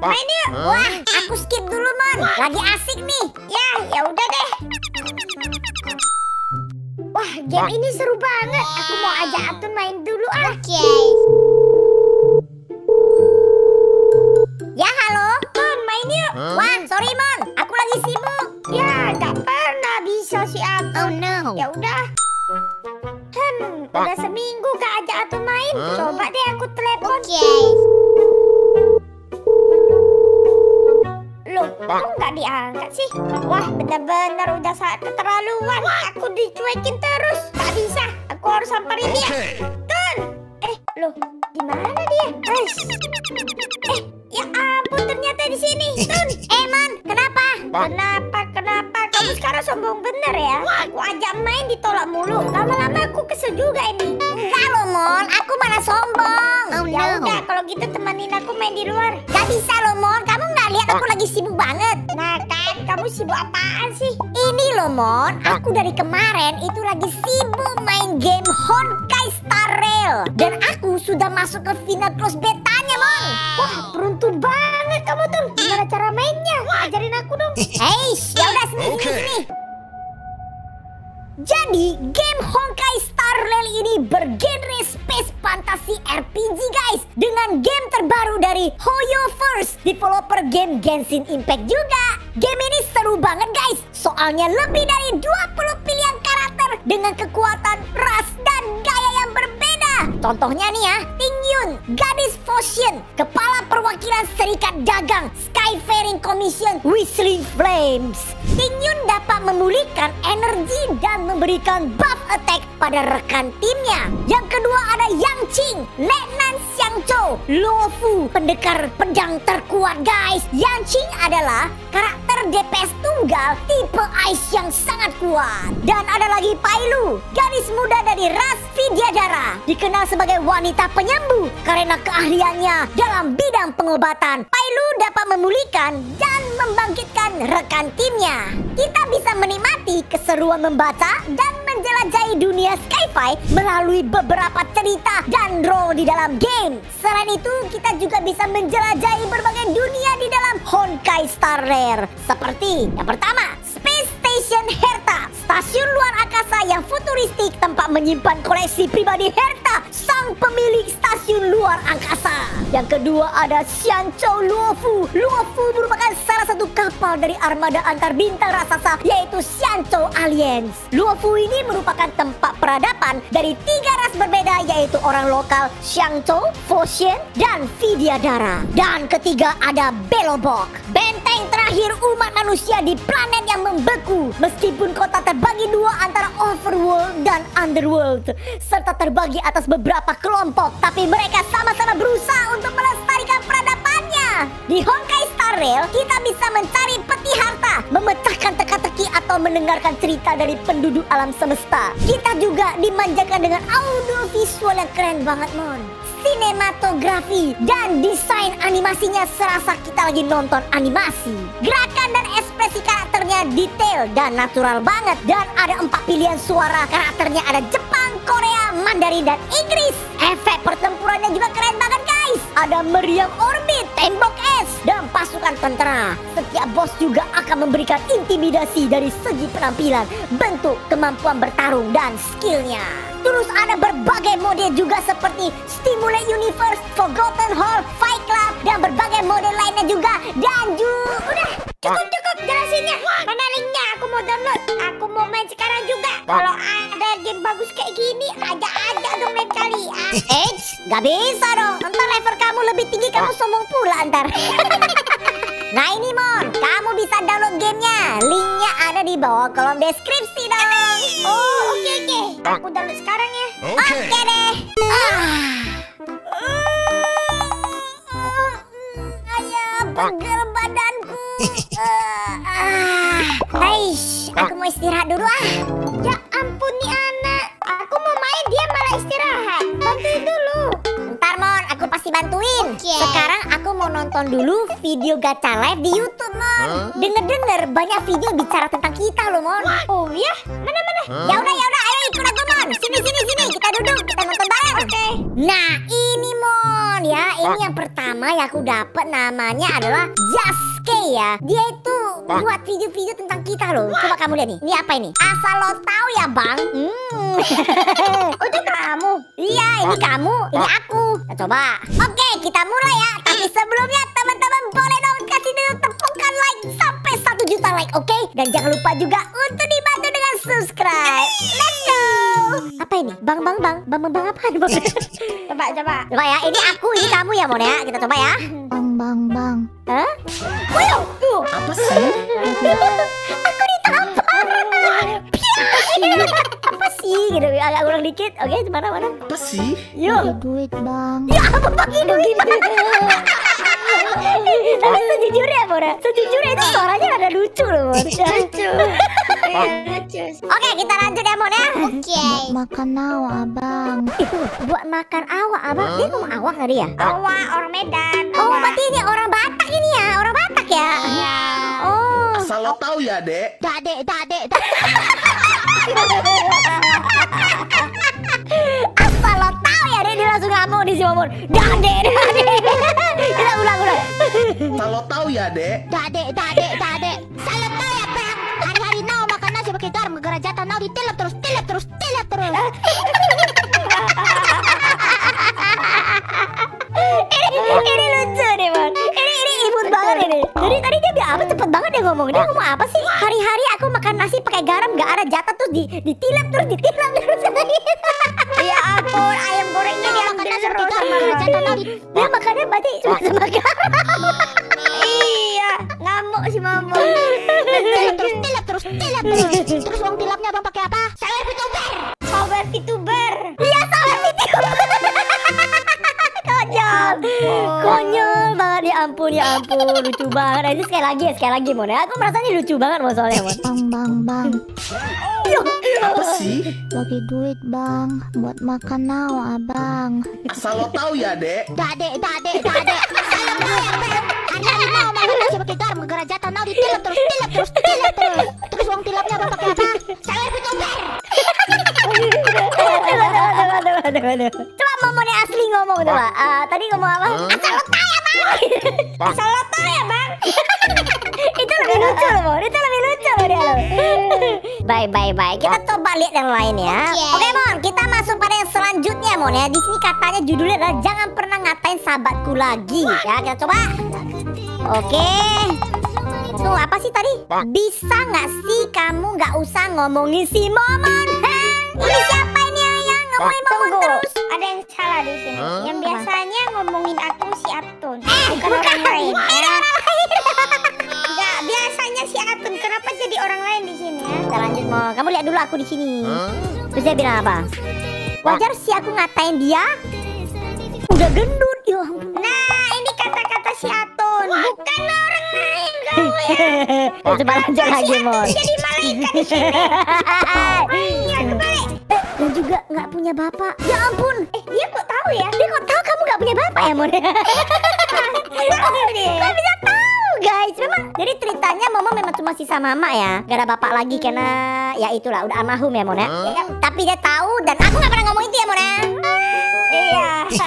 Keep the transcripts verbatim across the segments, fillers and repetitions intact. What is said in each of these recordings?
main yuk. Wah, aku skip dulu, Mon. Lagi asik nih. Ya, ya udah deh. Wah, game ini seru banget. Aku mau ajak Atun main dulu ah. Oke. Ya, halo. Mon, main yuk. Wah, sorry, Mon. Aku lagi sibuk. Ya, gak pernah bisa si Atun. Oh no. Ya udah. Hmm, udah seminggu gak ajak Atun main. Coba deh aku telepon. Oke. Loh, kok nggak diangkat sih? Wah, bener-bener udah saat keterlaluan. Aku dicuekin terus. Gak bisa, aku harus samperin dia. Tun! Eh, loh, di mana dia? Eh, eh, ya ampun, ternyata di sini. Tun, eh Man, kenapa? Kenapa, kenapa? Kamu sekarang sombong bener ya? Aku ajak main ditolak mulu. Lama-lama aku kesel juga ini. Enggak loh, Mon. Aku mana sombong. Oh, ya udah, kalau gitu temenin aku main di luar. Gak bisa loh, Mon. Kamu nggak lihat aku lagi sibuk banget. Nah kan, kamu sibuk apaan sih? Ini loh, Mon. Aku dari kemarin itu lagi sibuk main game Honkai Star Rail. Dan aku sudah masuk ke final close betanya, Mon. Wah, beruntung banget kamu tuh. Gimana cara mainnya? Ajarin aku dong. Hei, ya udah sini, sini, sini. Jadi, game Honkai Star Rail ini bergenre space fantasy R P G guys. Dengan game terbaru dari HoYoverse, developer game Genshin Impact juga. Game ini seru banget guys. Soalnya lebih dari dua puluh pilihan karakter dengan kekuatan, ras, dan gaya yang berbeda. Contohnya nih ya, Tingyun, gadis Foshin, kepala perwakilan Serikat Dagang Skyfaring Commission Whistling Flames. Tingyun dapat memulihkan energi dan memberikan buff attack pada rekan timnya. Yang kedua ada Yang Qing, Letnan Xiangzhou, Luofu, pendekar pedang terkuat guys. Yang Qing adalah karakter D P S tunggal tipe ice yang sangat kuat. Dan ada lagi Pailu, gadis muda dari ras Vidyadhara, dikenal sebagai wanita penyembuh karena keahliannya dalam bidang pengobatan. Pailu dapat memulihkan dan membangkitkan rekan timnya. Kita bisa menikmati keseruan membaca dan menjelajahi dunia Skyfi melalui beberapa cerita dan role di dalam game. Selain itu, kita juga bisa menjelajahi berbagai dunia di dalam Honkai Star Rail. Seperti yang pertama, Space Station Herta, stasiun luar angkasa yang futuristik tempat menyimpan koleksi pribadi Herta, sang pemilik stasiun luar angkasa. Yang kedua ada Xianzhou Luofu. Luofu merupakan salah satu kapal dari armada antar bintang raksasa, yaitu Xianzhou Alliance. Luofu ini merupakan tempat peradaban dari tiga ras berbeda, yaitu orang lokal Xianzhou, Foshin, dan Vidyadhara. Dan ketiga ada Belobog, benteng terakhir umat manusia di planet yang membeku. Meskipun kota terbagi dua antara Overworld dan Underworld, serta terbagi atas beberapa kelompok, tapi mereka sama-sama berusaha untuk melestarikan peradabannya. Di Honkai Star Rail, kita bisa mencari peti harta, memecahkan teka-teki, atau mendengarkan cerita dari penduduk alam semesta. Kita juga dimanjakan dengan audio visual yang keren banget, Mon. Sinematografi dan desain animasinya serasa kita lagi nonton animasi. Gerakan dan ekspresi karakternya detail dan natural banget. Dan ada empat pilihan suara. Karakternya ada Jepang, Korea, Mandarin, dan Inggris. Efek pertempurannya juga keren banget guys. Ada meriam orbit, tembok es, dan pasukan tentara. Setiap bos juga akan memberikan intimidasi dari segi penampilan, bentuk, kemampuan bertarung, dan skillnya. Terus ada berbagai mode juga seperti Stimulate Universe, Forgotten Hall, Fight Club, dan berbagai mode lainnya juga. Dan juga udah cukup cukup jelasinnya. Mana linknya? Aku mau download. Aku mau main sekarang juga. Kalau ada game bagus kayak gini, ajak-ajak dong lain kali. Eits, gak bisa dong. Ntar level kamu lebih tinggi, kamu sombong pula ntar. Nah ini Mon, kamu bisa download gamenya. Linknya ada di bawah kolom deskripsi dong. Oh oke okay, oke, okay. Aku download sekarang ya. Oke okay. okay deh. Ah. Ayah, pegel badanku. uh, ah. Aish, aku mau istirahat dulu ah. Ya ampun nih anak, aku mau main dia malah istirahat. Bantuin dulu. Ntar Mon, aku pasti bantuin. Okay. Sekarang aku mau nonton dulu video gacha live di YouTube Mon. Huh? Denger-denger banyak video bicara tentang kita loh Mon. Oh ya? Mana-mana? Huh? Ya udah ya udah, ayo ikut aku Mon. Sini sini sini, kita duduk, kita nonton bareng. Oke. Okay. Nah ini Mon ya, ini yang pertama yang aku dapat namanya adalah Jaske ya. Dia itu buat video-video tentang kita loh. Coba kamu lihat nih. Ini apa ini? Asal lo tahu ya bang. Hmm. Oh, itu kamu? Iya, ini kamu, ini aku. Nah, coba. Oke, kita mulai ya. Tapi sebelumnya teman-teman boleh dong kasih dulu tepukan like sampai satu juta like, oke? Okay? Dan jangan lupa juga untuk dibantu dengan subscribe. Let's go. Apa ini? Bang bang bang bang bang bang apa? Coba coba. Coba ya. Ini aku, ini kamu ya Mon ya. Kita coba ya. Bang bang bang. Hah? Waduh, tuh. Apa sih? Aku ditampar. Apa sih? Gitu agak kurang dikit. Oke, mana mana? Apa sih? Yuk. Duit bang. Ya apa pakai duit? Tapi sejujurnya Mona, sejujurnya itu suaranya ada lucu loh Mon. Lucu. Oke, kita lanjut ya Mon ya. Oke. Makan now abang. Itu buat makan awak abang. Dia ngomong awak tadi ya? Awak orang Medan. Oh, berarti ini orang Batak ini ya, orang Batak ya? Iya. Oh. Asal lo tahu ya, Dek. Dade dade dade. Asal lo tahu ya, dia langsung ngamuk di si Momon. Dade, dade. Kita ulang ulang. Asal lo tahu ya, Dek. Dade dade dade. Salah tahu ya bang. Hari-hari now makan nasi pakai garam gara jatah now ditilap terus tilap terus tilap terus. ini ini lucu nih Mon. Ini ini imut banget ini. Jadi tadi dia bilang apa cepet banget dia ngomong. Dia ngomong apa sih? Hari-hari aku makan nasi pakai garam gak ada jatah terus di ditilap terus ditilap terus. Ya ampun, ayam gorengnya diambil terus sama Jatah now di. Dia makannya berarti cuma sama garam. Iya, ngamuk si Mama. Tilap terus tilap terus tilap terus. Terus uang tilapnya abang pakai apa? Sawer VTuber. Sawer VTuber. Iya sama VTuber. Konyol. Konyol banget ya ampun ya ampun. Lucu banget. Nah, ini sekali lagi ya sekali lagi Mon. Aku merasanya lucu banget Mon soalnya Mon. Bang bang bang. Apa sih? Bagi duit bang. Buat makan now abang. Asal lo tahu ya, Dek. Dade dade dade. Salah tahu ya bang. Hari-hari now makan nasi pakai garam gara jatah now ditilap terus tilap terus tilap terus. Terus uang tilapnya abang pakai apa? Sawer VTuber. Coba Momon yang asli ngomong coba. Uh, tadi ngomong apa? Asal lo tahu ya bang. Asal lo tahu ya bang. Itu lebih lucu loh Mon. Itu lebih lucu loh dia loh. Bye bye bye. Kita coba lihat yang lain ya. Oke Mon, kita masuk pada yang selanjutnya Mon ya. Di sini katanya judulnya adalah jangan pernah ngatain sahabatku lagi. Ya kita coba. Oke. Tuh apa sih tadi? Bisa nggak sih kamu nggak usah ngomongin si Momon? Ini siapa ini yang ngomongin Momon terus? Ada yang salah di sini. Yang biasanya ngomongin aku si Atun. Eh, bukan orang lain. Bukan Ya. orang lain. Enggak, biasanya si Atun. Kenapa jadi orang lain di sini? Ya? Kita lanjut Mon. Kamu lihat dulu aku di sini. Terus dia bilang apa? Wajar sih aku ngatain dia. Udah gendut, ya ampun. Nah, ini kata-kata si Atun. Bukan orang lain kamu ya. Ya, coba lanjut lagi Mon. Jadi malaikat di sini. Iya, kebalik. Eh, dan juga nggak punya bapak. Ya ampun. Eh, dia kok tahu ya? Dia kok tahu kamu nggak punya bapak ya Mon? Tahu deh. Kok bisa tahu guys? Memang jadi ceritanya Mama memang cuma sisa mama ya. Gak ada bapak lagi karena ya itulah udah almarhum ya Mon ya. Ya, tapi dia tahu dan aku nggak pernah ngomong itu ya Mon ya. Iya.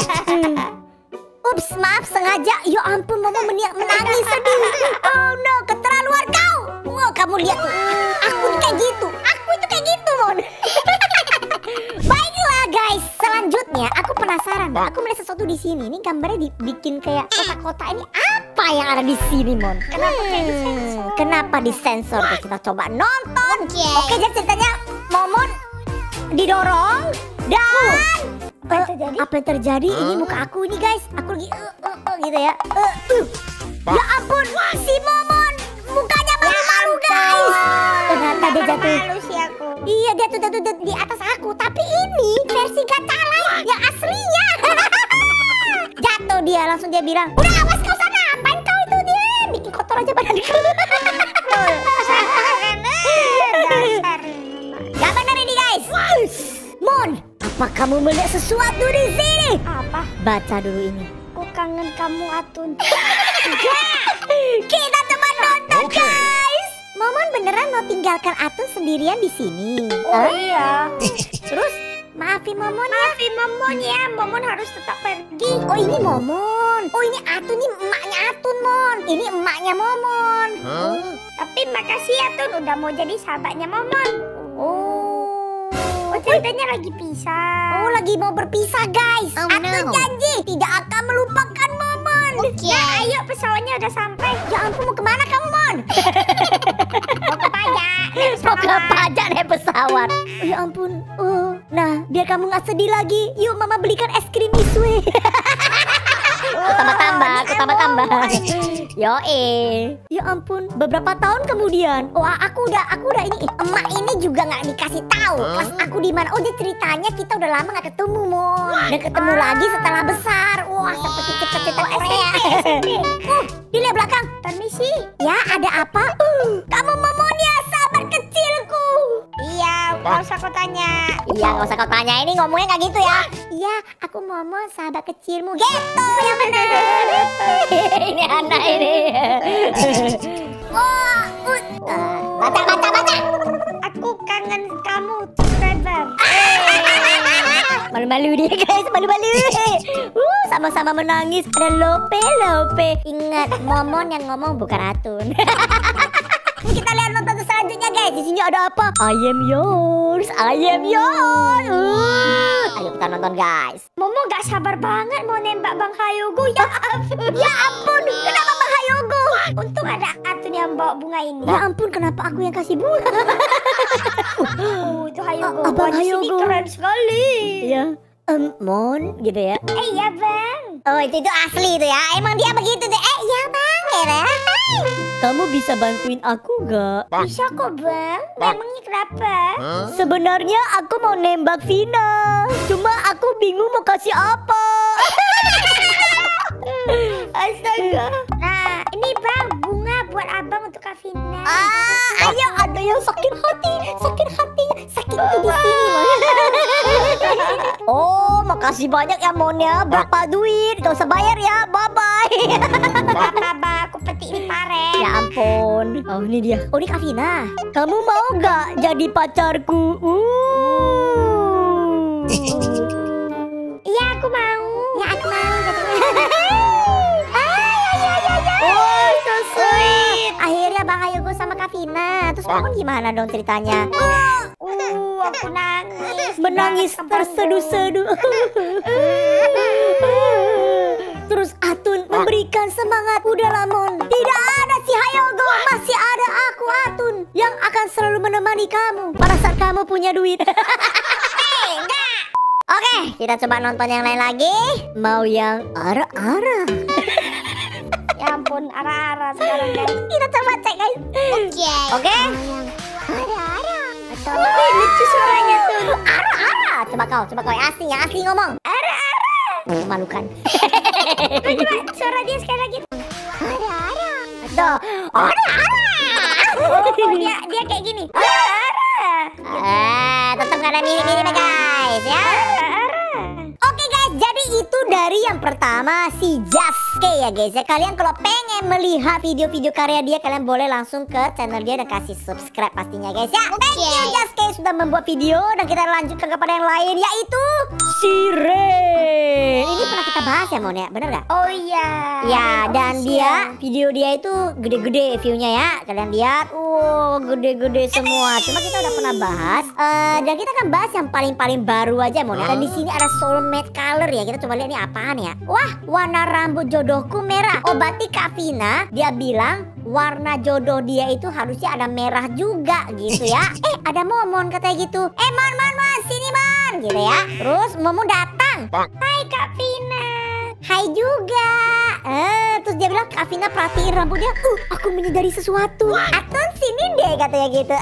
Ups, maaf sengaja. Ya ampun, Mama meniak menangis sedih. Oh no, keterlaluan kau. Wow, kamu lihat tuh. Aku tuh kayak gitu. Aku itu kayak gitu, Mon. Baiklah, guys. Selanjutnya, aku penasaran. Aku melihat sesuatu di sini. Ini gambarnya dibikin kayak kotak-kotak. Ini apa yang ada di sini, Mon? Kenapa kayak Hmm, disensor? Kenapa disensor? Tuh, kita coba nonton. Oke, jadi ceritanya Momon didorong dan Apa yang Eh, terjadi? apa yang terjadi? Ini muka aku ini guys. Aku lagi uh, uh, uh, gitu ya. Uh, uh. Ya ampun, si Momon mukanya malu-malu guys. Ternyata dia jatuh. Malu sih aku. Iya dia tuh jatuh di atas aku. Tapi ini versi gacha lain yang aslinya. Jatuh dia langsung dia bilang, udah awas kau sana. Apain kau itu dia? Bikin kotor aja badanku. Dasar. Gak benar ini guys. Mon, apa kamu melihat sesuatu di sini? Apa? Baca dulu ini. Aku kangen kamu Atun. Kita coba nonton guys. Momon beneran mau tinggalkan Atun sendirian di sini. Oh Hah? iya. Terus maafin Momon ya. Maafin Momon ya. Momon harus tetap pergi. Oh ini Momon. Mon. Oh ini Atun, ini emaknya Atun Mon. Ini emaknya Momon. Hah? Tapi makasih ya Tun udah mau jadi sahabatnya Momon. Oh. Oh ceritanya lagi pisah. Oh lagi mau berpisah guys. Oh, Atun no. janji tidak akan melupakan Momon. Oke. Nah ayo pesawatnya udah sampai. Ya ampun mau kemana kamu Mon? Mau ke pajak. naik Mau ke pesawat. pajak naik pesawat. Oh, ya ampun. Oh. Nah biar kamu nggak sedih lagi, yuk mama belikan es krim Iswe. Aku tambah-tambah, aku tambah-tambah. Yo eh. Ya ampun, beberapa tahun kemudian, wah aku udah, aku udah ini, emak ini juga nggak dikasih tahu pas aku di mana. Oh dia ceritanya kita udah lama nggak ketemu Mon, dan ketemu lagi setelah besar. Wah seperti cerita-cerita Korea. Uh, dilihat belakang. Permisi. Ya ada apa? Uh, kamu Momonia sahabat kecilku. Iya, nggak usah kau tanya. Iya nggak usah kau tanya, ini ngomongnya kayak gitu ya. Iya aku Momo sahabat kecilmu gitu yang benar. Ini anak ini. Oh, uh, uh, baca baca baca. Aku kangen kamu, subscriber. Malu-malu dia guys, malu-malu. Uh, sama-sama menangis. Ada Lope Lope. Ingat Momon yang ngomong bukan Atun. Kita lihat nonton selanjutnya guys. Di sini ada apa? I am yours, I am yours. Uh. Ayo kita nonton guys. Momo gak sabar banget mau nembak Bang Hayogo. Ya ampun. Ya ampun, kenapa Bang Hayogo? Untung ada Atun yang bawa bunga ini. Ya ampun, kenapa aku yang kasih bunga? Oh, itu Hayogo. A- Abang Wah, di sini Hayogo. keren sekali. Ya, em, Mon gitu ya. Eh iya Bang. Oh itu itu asli itu ya. Emang dia begitu deh. Eh iya Bang, ya. Kamu bisa bantuin aku gak? Bisa kok Bang. Memangnya kenapa? Sebenarnya aku mau nembak Vina. Cuma aku bingung mau kasih apa. Astaga. Nah, ini Bang bunga buat Abang untuk Kavina. Ah, ayo ada yang sakit hati, sakit hati, sakit itu di sini. Oh, makasih banyak ya Mon ya. Berapa duit? Gak usah bayar ya. Bye bye. Apa-apa, aku petik di pare. Ya ampun. Oh ini dia. Oh ini Kavina. Kamu mau gak jadi pacarku? Uh. Iya aku mau. Ya aku mau. Oh so sweet. Akhirnya Bang Hayogo sama Kavina. Terus kamu gimana dong ceritanya? Uh, aku nangis. Menangis terseduh-seduh. Terus Atun memberikan semangat. Udahlah Mon, tidak ada si Hayogo, masih ada aku Atun yang akan selalu menemani kamu pada saat kamu punya duit. Oke, kita coba nonton yang lain lagi. Mau yang ara-ara? Ya ampun, ara-ara sekarang guys. Kita coba cek guys. Oke. Oke. Ada-ada. Wih, lucu suaranya tuh. Ara-ara. Coba kau, coba kau yang asli, yang asli ngomong. Ara-ara. Memalukan. Coba suara dia sekali lagi. Ada-ada. Tuh. Ara-ara. Oh, dia dia kayak gini. Ara-ara. Eh, tetap gak ada mirip-miripnya guys ya. Ara-ara. Oke guys, jadi itu dari yang pertama si Jaske ya guys ya. Kalian kalau pengen melihat video-video karya dia, kalian boleh langsung ke channel dia dan kasih subscribe pastinya guys ya. Thank you Jaske sudah membuat video, dan kita lanjutkan kepada yang lain yaitu Siren. Ini pernah kita bahas ya Mon ya, bener gak? Oh iya. Ya, dan dia video dia itu gede-gede viewnya ya. Kalian lihat, wow gede-gede semua. Cuma kita udah pernah bahas, eh, dan kita akan bahas yang paling-paling baru aja Mon ya. Dan di sini ada soulmate color ya. Kita coba lihat ini apaan ya. Wah, warna rambut jodohku merah. Oh berarti Kak Vina dia bilang warna jodoh dia itu harusnya ada merah juga gitu ya. Eh ada Momon katanya gitu. Eh Mon Mon Mon sini Mon gitu ya. Terus Momon datang. Hai Kak Vina. Hai juga. Eh, terus dia bilang Kak Vina perhatiin rambutnya. Uh, aku menyadari sesuatu. Atun sini deh katanya gitu.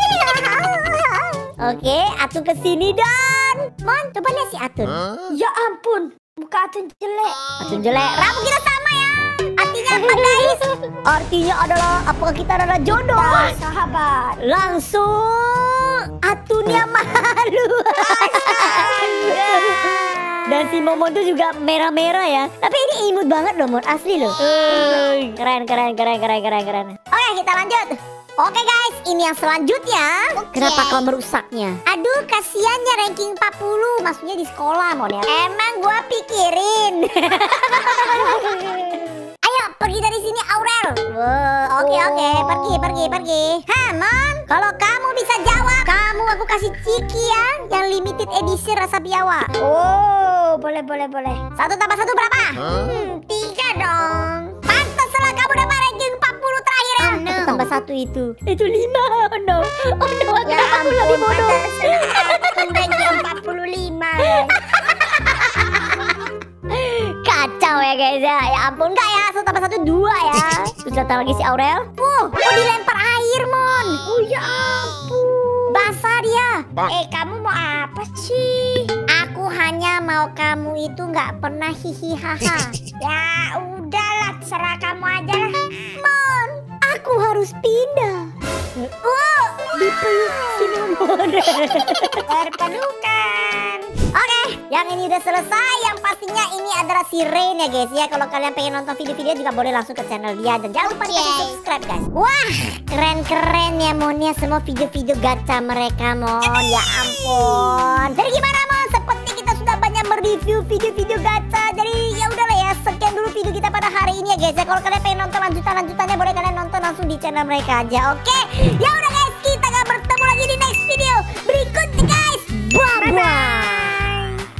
Oke, Atun kesini dan Mon, coba lihat si Atun. Ya ampun, muka Atun jelek. Atun jelek. Rambut kita sama ya. Artinya apa guys? Artinya adalah apakah kita adalah jodoh? Nah, sahabat. Langsung Atunnya malu. Dan si Momon tuh juga merah-merah ya. Tapi ini imut banget loh Mon, asli loh. Uh, keren, keren, keren, keren, keren, keren. Oke kita lanjut. Oke guys, ini yang selanjutnya. Kenapa kau merusaknya? Aduh kasiannya ranking empat puluh. Maksudnya di sekolah Mon ya. Emang gua pikirin. pergi, pergi, pergi. Hah, Mon? Kalau kamu bisa jawab, kamu aku kasih ciki ya, yang limited edition rasa biawa. Oh, boleh, boleh, boleh. Satu tambah satu berapa? Hmm, tiga dong. Pantas lah kamu dapat ranking empat puluh terakhir ya. Oh, no. Satu tambah satu itu. Itu lima. Oh no. Oh no, aku Ya dapat aku lebih ampun, bodoh. pantesan ranking empat puluh lima. guys. Kacau ya guys ya. Ya ampun, enggak ya. Satu tambah satu dua ya. Terus datang lagi si Aurel. Uh, oh dilempar air, Mon. Oh ya ampun. Basah dia. Eh, kamu mau apa sih? Aku hanya mau kamu itu nggak pernah hihi haha. Ya udahlah, terserah kamu aja lah. Mon, aku harus pindah. Oh, dipeluk Cinnamon. Berpelukan. Oke, yang ini udah selesai. Yang pastinya ini adalah si Rain ya guys ya. Kalau kalian pengen nonton video-video juga boleh langsung ke channel dia. Dan jangan lupa di subscribe guys. Wah, keren-keren ya Mon ya. Semua video-video gacha mereka Mon. Ya ampun. Jadi gimana Mon? Seperti kita sudah banyak mereview video-video gacha. Jadi ya udahlah ya. Sekian dulu video kita pada hari ini ya guys ya. Kalau kalian pengen nonton lanjutan-lanjutannya boleh kalian nonton langsung di channel mereka aja. Oke, ya udah guys. Kita akan bertemu lagi di next video berikutnya guys. Bye-bye.